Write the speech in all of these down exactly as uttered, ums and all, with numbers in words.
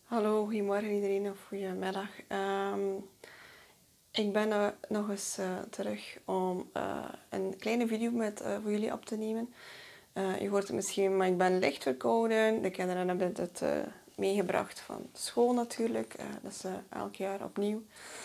Hallo, goedemorgen iedereen of goedemiddag. Um, ik ben uh, nog eens uh, terug om uh, een kleine video met, uh, voor jullie op te nemen. Uh, je hoort het misschien, maar ik ben licht verkouden. De kinderen hebben het uh, meegebracht van school natuurlijk. Uh, dat is uh, elk jaar opnieuw.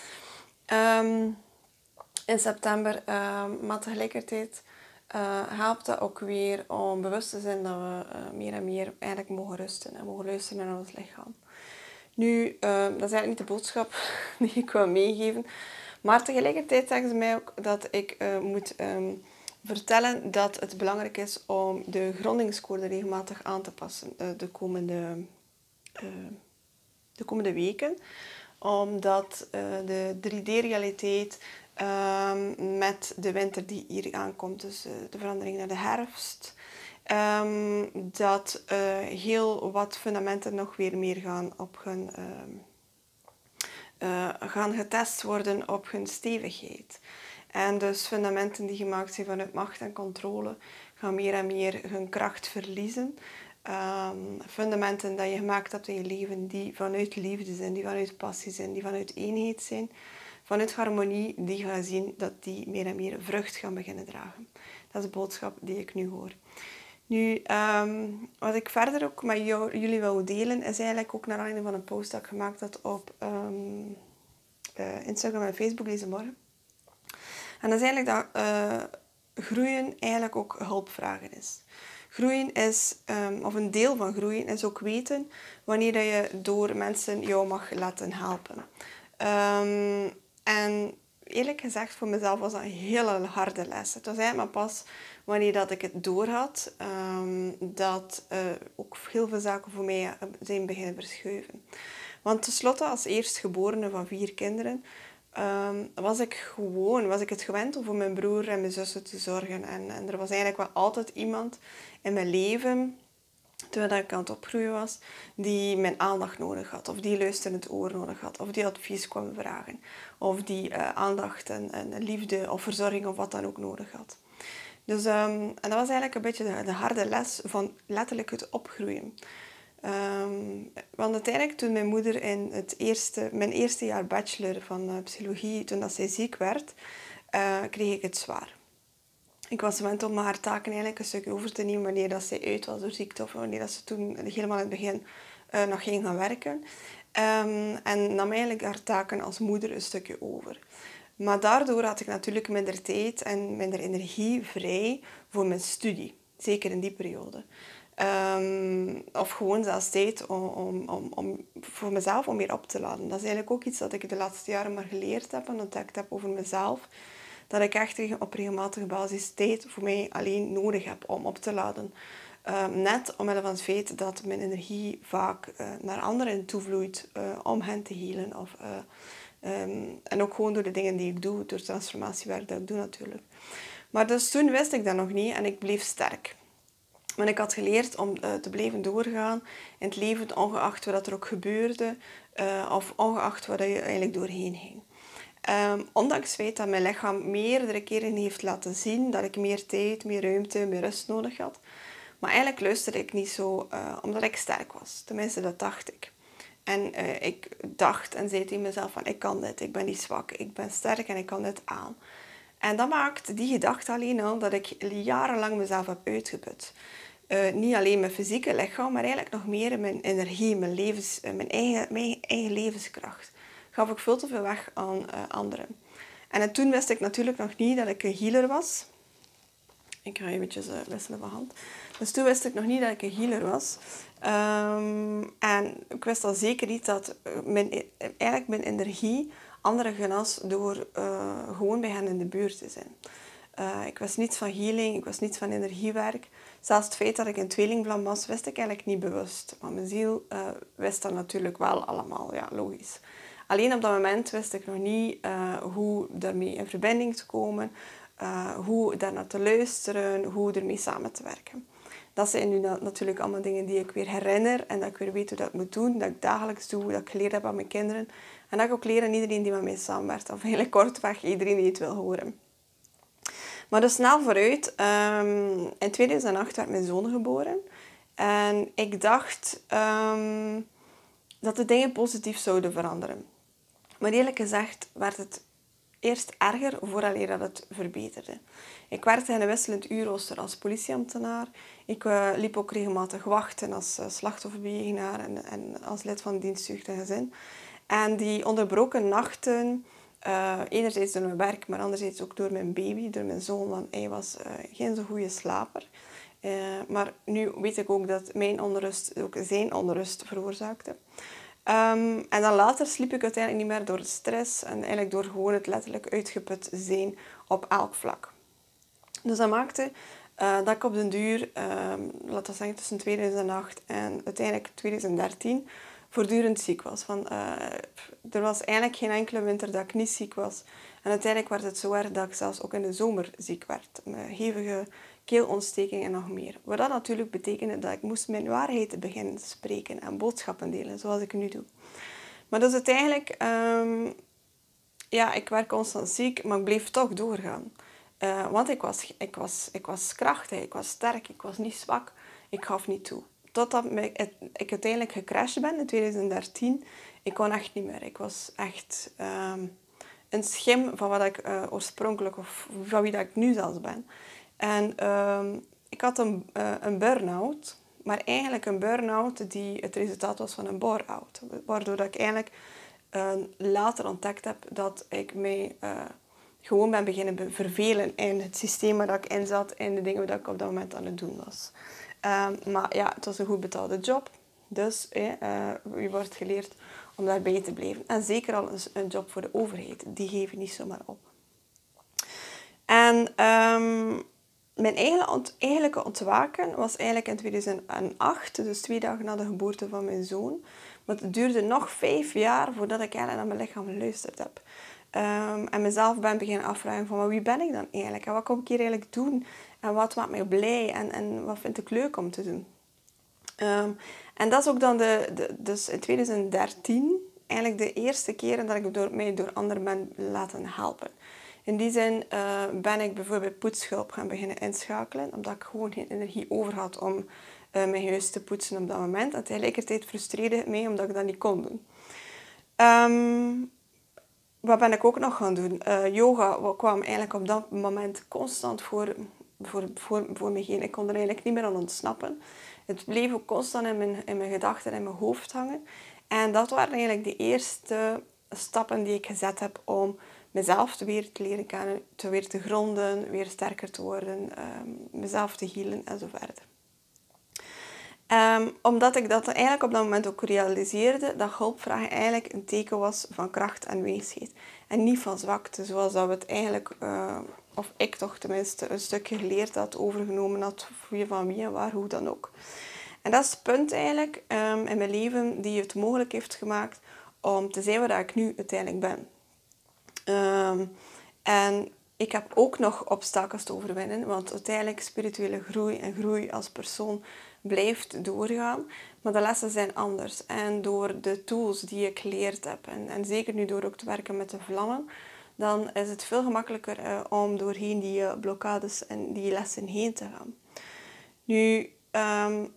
Um, in september, uh, maar tegelijkertijd uh, helpt dat ook weer om bewust te zijn dat we uh, meer en meer eigenlijk mogen rusten en mogen luisteren naar ons lichaam. Nu, uh, dat is eigenlijk niet de boodschap die ik wil meegeven. Maar tegelijkertijd zeggen ze mij ook dat ik uh, moet um, vertellen dat het belangrijk is om de grondingscode regelmatig aan te passen uh, de, komende, uh, de komende weken. Omdat uh, de drie D-realiteit uh, met de winter die hier aankomt, dus uh, de verandering naar de herfst, Um, dat uh, heel wat fundamenten nog weer meer gaan, op hun, uh, uh, gaan getest worden op hun stevigheid. En dus fundamenten die gemaakt zijn vanuit macht en controle gaan meer en meer hun kracht verliezen. Um, fundamenten dat je gemaakt hebt in je leven die vanuit liefde zijn, die vanuit passie zijn, die vanuit eenheid zijn, vanuit harmonie, die gaan zien dat die meer en meer vrucht gaan beginnen dragen. Dat is de boodschap die ik nu hoor. Nu, um, wat ik verder ook met jou, jullie wil delen, is eigenlijk ook naar aanleiding van een post dat ik gemaakt had op um, uh, Instagram en Facebook deze morgen. En dat is eigenlijk dat uh, groeien eigenlijk ook hulpvragen is. Groeien is, um, of een deel van groeien, is ook weten wanneer je door mensen jou mag laten helpen. Um, en eerlijk gezegd, voor mezelf was dat een hele harde les. Het was eigenlijk maar pas wanneer dat ik het doorhad, um, dat uh, ook heel veel zaken voor mij zijn beginnen verschuiven. Want tenslotte, als eerstgeborene van vier kinderen, um, was ik gewoon, was ik het gewend om voor mijn broer en mijn zussen te zorgen. En, en er was eigenlijk wel altijd iemand in mijn leven, terwijl ik aan het opgroeien was, die mijn aandacht nodig had. Of die luisterend oor nodig had. Of die advies kwam vragen. Of die uh, aandacht en, en liefde of verzorging of wat dan ook nodig had. Dus, um, en dat was eigenlijk een beetje de, de harde les van letterlijk het opgroeien. Um, want uiteindelijk toen mijn moeder in het eerste, mijn eerste jaar bachelor van uh, psychologie, toen dat zij ziek werd, uh, kreeg ik het zwaar. Ik was gewend om haar taken eigenlijk een stukje over te nemen wanneer dat zij uit was door ziekte of wanneer dat ze toen helemaal in het begin uh, nog ging gaan werken. Um, en nam eigenlijk haar taken als moeder een stukje over. Maar daardoor had ik natuurlijk minder tijd en minder energie vrij voor mijn studie. Zeker in die periode. Um, of gewoon zelfs tijd om, om, om, om voor mezelf om weer op te laden. Dat is eigenlijk ook iets dat ik de laatste jaren maar geleerd heb en ontdekt heb over mezelf. Dat ik echt op regelmatige basis tijd voor mij alleen nodig heb om op te laden. Uh, net omwille van het feit dat mijn energie vaak uh, naar anderen toevloeit uh, om hen te healen. Of, uh, um, en ook gewoon door de dingen die ik doe, door het transformatiewerk dat ik doe natuurlijk. Maar dus toen wist ik dat nog niet en ik bleef sterk. Want ik had geleerd om uh, te blijven doorgaan in het leven, ongeacht wat er ook gebeurde. Uh, of ongeacht wat je eigenlijk doorheen ging. Um, ondanks het feit dat mijn lichaam meerdere keren heeft laten zien dat ik meer tijd, meer ruimte, meer rust nodig had. Maar eigenlijk luisterde ik niet zo, uh, omdat ik sterk was. Tenminste, dat dacht ik. En uh, ik dacht en zei tegen mezelf van, ik kan dit, ik ben niet zwak, ik ben sterk en ik kan dit aan. En dat maakt die gedachte alleen al dat ik jarenlang mezelf heb uitgeput. Uh, niet alleen mijn fysieke lichaam, maar eigenlijk nog meer mijn energie, mijn, levens, uh, mijn, eigen, mijn eigen levenskracht. Gaf ik veel te veel weg aan uh, anderen. En toen wist ik natuurlijk nog niet dat ik een healer was. Ik ga eventjes uh, wisselen van hand. Dus toen wist ik nog niet dat ik een healer was. Um, en ik wist al zeker niet dat mijn, eigenlijk mijn energie anderen genas door uh, gewoon bij hen in de buurt te zijn. Uh, ik wist niets van healing, ik wist niets van energiewerk. Zelfs het feit dat ik een tweelingblam was, wist ik eigenlijk niet bewust. Maar mijn ziel uh, wist dat natuurlijk wel allemaal, ja, logisch. Alleen op dat moment wist ik nog niet uh, hoe daarmee in verbinding te komen, uh, hoe daarnaar te luisteren, hoe ermee samen te werken. Dat zijn nu natuurlijk allemaal dingen die ik weer herinner en dat ik weer weet hoe dat ik moet doen, dat ik dagelijks doe, dat ik geleerd heb aan mijn kinderen. En dat ik ook leer aan iedereen die met mij samenwerkt, of eigenlijk kortweg iedereen die het wil horen. Maar dus snel vooruit, um, in tweeduizend acht werd mijn zoon geboren. En ik dacht, um, dat de dingen positief zouden veranderen. Maar eerlijk gezegd werd het eerst erger vooraleer dat het verbeterde. Ik werkte in een wisselend uurrooster als politieambtenaar. Ik uh, liep ook regelmatig wachten als uh, slachtofferbegenaar en, en als lid van dienstjeugd en gezin. En die onderbroken nachten, uh, enerzijds door mijn werk, maar anderzijds ook door mijn baby, door mijn zoon, want hij was uh, geen zo goede slaper. Uh, maar nu weet ik ook dat mijn onrust ook zijn onrust veroorzaakte. Um, en dan later sliep ik uiteindelijk niet meer door de stress en eigenlijk door gewoon het letterlijk uitgeput zijn op elk vlak. Dus dat maakte uh, dat ik op den duur, um, laten we zeggen tussen tweeduizend acht en uiteindelijk tweeduizend dertien, voortdurend ziek was. Van, uh, er was eigenlijk geen enkele winter dat ik niet ziek was. En uiteindelijk werd het zo erg dat ik zelfs ook in de zomer ziek werd. Met hevige keelontsteking en nog meer. Wat dat natuurlijk betekende dat ik moest mijn waarheid beginnen spreken en boodschappen delen, zoals ik nu doe. Maar dus uiteindelijk, um, ja, ik werd constant ziek, maar ik bleef toch doorgaan. Uh, want ik was, ik, was, ik was krachtig, ik was sterk, ik was niet zwak, ik gaf niet toe. Totdat ik, ik uiteindelijk gecrashed ben in tweeduizend dertien. Ik kon echt niet meer. Ik was echt um, een schim van wat ik uh, oorspronkelijk, of van wie dat ik nu zelfs ben. En um, ik had een, uh, een burn-out, maar eigenlijk een burn-out die het resultaat was van een bore-out. Waardoor dat ik eigenlijk uh, later ontdekt heb dat ik mij uh, gewoon ben beginnen vervelen in het systeem waar ik in zat en de dingen die ik op dat moment aan het doen was. Um, maar ja, het was een goed betaalde job. Dus eh, uh, je wordt geleerd om daarbij te blijven. En zeker al een job voor de overheid. Die geven niet zomaar op. En um, mijn eigen ont- eigenlijke ontwaken was eigenlijk in tweeduizend acht. Dus twee dagen na de geboorte van mijn zoon. Maar het duurde nog vijf jaar voordat ik eigenlijk naar mijn lichaam geluisterd heb. Um, en mezelf ben beginnen afvragen van, maar wie ben ik dan eigenlijk? En wat kom ik hier eigenlijk doen? En wat maakt mij blij? En, en wat vind ik leuk om te doen? Um, en dat is ook dan de, de, dus in tweeduizend dertien eigenlijk de eerste keer dat ik door, mij door anderen ben laten helpen. In die zin uh, ben ik bijvoorbeeld poetshulp gaan beginnen inschakelen, omdat ik gewoon geen energie over had om uh, mijn huis te poetsen op dat moment. En tegelijkertijd frustreerde het mij omdat ik dat niet kon doen. Um, wat ben ik ook nog gaan doen? Uh, yoga kwam eigenlijk op dat moment constant voor, voor, voor, voor me heen. Ik kon er eigenlijk niet meer aan ontsnappen. Het bleef ook constant in mijn, in mijn gedachten en in mijn hoofd hangen. En dat waren eigenlijk de eerste stappen die ik gezet heb om mezelf te weer te leren kennen, te weer te gronden, weer sterker te worden, um, mezelf te healen en zo verder. Um, omdat ik dat eigenlijk op dat moment ook realiseerde, dat hulpvragen eigenlijk een teken was van kracht en wijsheid. En niet van zwakte, zoals dat we het eigenlijk, uh, of ik toch tenminste, een stukje geleerd had, overgenomen had, wie van wie en waar, hoe dan ook. En dat is het punt eigenlijk um, in mijn leven die het mogelijk heeft gemaakt om te zijn waar ik nu uiteindelijk ben. Um, en ik heb ook nog obstakels te overwinnen, want uiteindelijk spirituele groei en groei als persoon blijft doorgaan. Maar de lessen zijn anders. En door de tools die ik geleerd heb, en, en zeker nu door ook te werken met de vlammen, dan is het veel gemakkelijker uh, om doorheen die uh, blokkades en die lessen heen te gaan. Nu, um,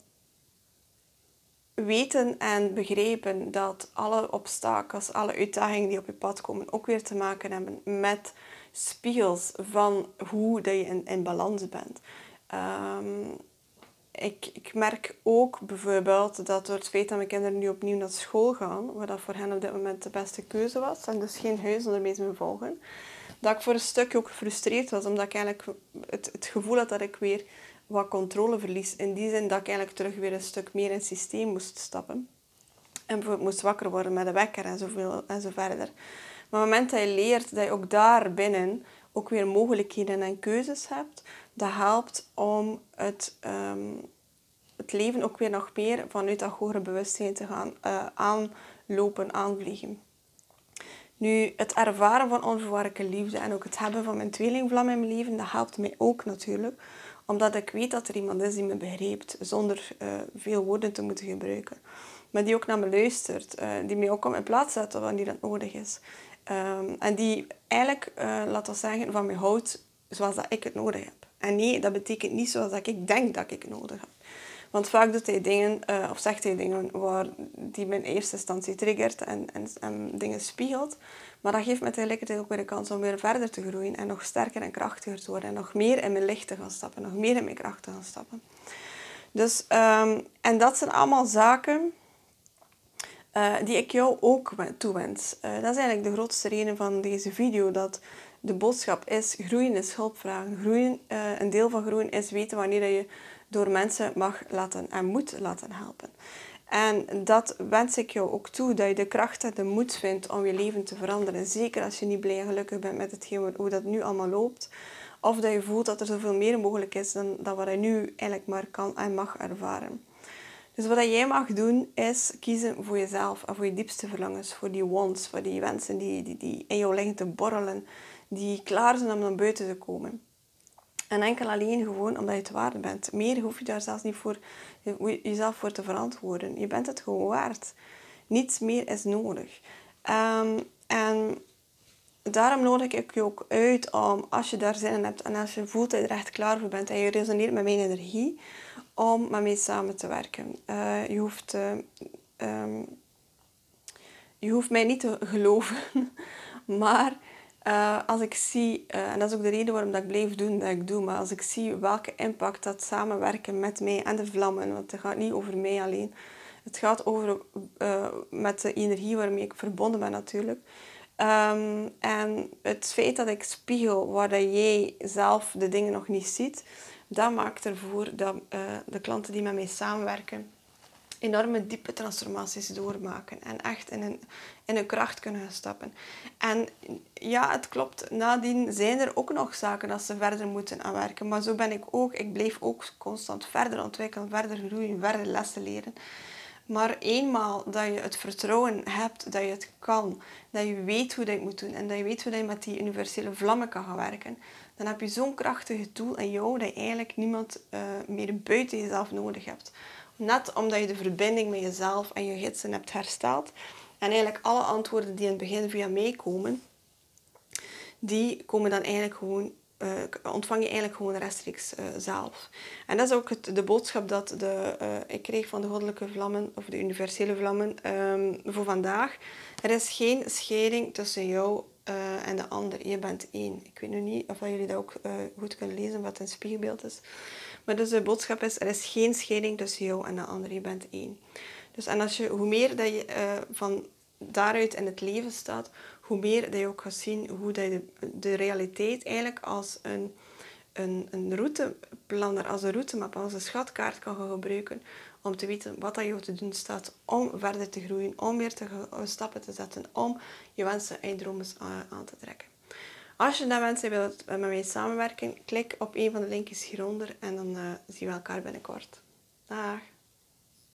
weten en begrijpen dat alle obstakels, alle uitdagingen die op je pad komen, ook weer te maken hebben met spiegels van hoe dat je in, in balans bent. Um, ik, ik merk ook bijvoorbeeld dat door het feit dat mijn kinderen nu opnieuw naar school gaan, wat dat voor hen op dit moment de beste keuze was, en dus geen huisonderwijs meer volgen, dat ik voor een stuk ook gefrustreerd was, omdat ik eigenlijk het, het gevoel had dat ik weer wat controleverlies. In die zin dat ik eigenlijk terug weer een stuk meer in het systeem moest stappen. En bijvoorbeeld moest wakker worden met een wekker en, zoveel, en zo verder. Maar op het moment dat je leert dat je ook daar binnen ook weer mogelijkheden en keuzes hebt, dat helpt om het, um, het leven ook weer nog meer vanuit dat hogere bewustzijn te gaan uh, aanlopen, aanvliegen. Nu, het ervaren van onvoorwaardelijke liefde en ook het hebben van mijn tweelingvlam in mijn leven, dat helpt mij ook natuurlijk. Omdat ik weet dat er iemand is die me begrijpt, zonder uh, veel woorden te moeten gebruiken. Maar die ook naar me luistert, uh, die mij ook op mijn plaats zet wanneer dat nodig is. Um, en die eigenlijk, uh, laten we zeggen, van mij houdt zoals dat ik het nodig heb. En nee, dat betekent niet zoals dat ik denk dat ik het nodig heb. Want vaak doet hij dingen, uh, of zegt hij dingen waar die me in eerste instantie triggert en, en, en dingen spiegelt. Maar dat geeft me tegelijkertijd ook weer de kans om weer verder te groeien en nog sterker en krachtiger te worden. En nog meer in mijn licht te gaan stappen, nog meer in mijn kracht te gaan stappen. Dus, um, en dat zijn allemaal zaken uh, die ik jou ook toewens. Uh, dat is eigenlijk de grootste reden van deze video. Dat de boodschap is, groeien is hulp vragen. Groeien, uh, een deel van groeien is weten wanneer je door mensen mag laten en moet laten helpen. En dat wens ik jou ook toe, dat je de kracht en de moed vindt om je leven te veranderen. Zeker als je niet blij en gelukkig bent met hetgeen, hoe dat nu allemaal loopt. Of dat je voelt dat er zoveel meer mogelijk is dan, dan wat je nu eigenlijk maar kan en mag ervaren. Dus wat jij mag doen, is kiezen voor jezelf en voor je diepste verlangens. Voor die wants, voor die wensen die, die, die in jou liggen te borrelen. Die klaar zijn om naar buiten te komen. En enkel alleen gewoon omdat je het waard bent. Meer hoef je daar zelfs niet voor jezelf voor te verantwoorden. Je bent het gewoon waard. Niets meer is nodig. Um, en daarom nodig ik je ook uit om, als je daar zin in hebt en als je voelt dat je er echt klaar voor bent en je resoneert met mijn energie, om met mij samen te werken. Uh, je hoeft... Uh, um, je hoeft mij niet te geloven, maar uh, als ik zie, uh, en dat is ook de reden waarom dat ik blijf doen dat ik doe, maar als ik zie welke impact dat samenwerken met mij en de vlammen, want het gaat niet over mij alleen, het gaat over uh, met de energie waarmee ik verbonden ben natuurlijk. Um, en het feit dat ik spiegel waar dat jij zelf de dingen nog niet ziet, dat maakt ervoor dat uh, de klanten die met mij samenwerken enorme diepe transformaties doormaken en echt in een, in een kracht kunnen gaan stappen. En ja, het klopt, nadien zijn er ook nog zaken dat ze verder moeten aan werken, maar zo ben ik ook. Ik blijf ook constant verder ontwikkelen, verder groeien, verder lessen leren. Maar eenmaal dat je het vertrouwen hebt, dat je het kan, dat je weet hoe dat je het moet doen en dat je weet hoe dat je met die universele vlammen kan gaan werken, dan heb je zo'n krachtige tool in jou dat je eigenlijk niemand uh, meer buiten jezelf nodig hebt. Net omdat je de verbinding met jezelf en je gidsen hebt hersteld. En eigenlijk alle antwoorden die in het begin via mij komen, die komen dan eigenlijk gewoon, uh, ontvang je eigenlijk gewoon rechtstreeks uh, zelf. En dat is ook het, de boodschap dat de, uh, ik kreeg van de goddelijke vlammen, of de universele vlammen, um, voor vandaag. Er is geen scheiding tussen jou uh, en de ander. Je bent één. Ik weet nu niet of jullie dat ook uh, goed kunnen lezen, wat een spiegelbeeld is. Maar dus de boodschap is, er is geen scheiding tussen jou en de ander. Je bent één. Dus en als je, hoe meer dat je uh, van daaruit in het leven staat, hoe meer dat je ook gaat zien hoe dat je de, de realiteit eigenlijk als een, een, een routeplanner, als een routemap, als een schatkaart kan gaan gebruiken om te weten wat dat jou te doen staat om verder te groeien, om weer te stappen te zetten, om je wensen en je dromen aan te trekken. Als je dat wensen wilt met mij samenwerken, klik op een van de linkjes hieronder en dan uh, zien we elkaar binnenkort. Dag!